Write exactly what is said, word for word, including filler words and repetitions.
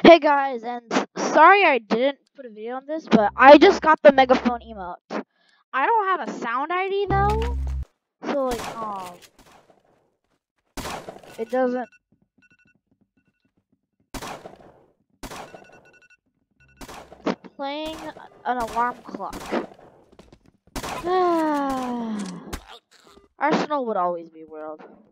Hey guys, and sorry I didn't put a video on this, but I just got the megaphone emote. I don't have a sound I D though, so like, um, it doesn't. It's playing an alarm clock. Arsenal would always be world.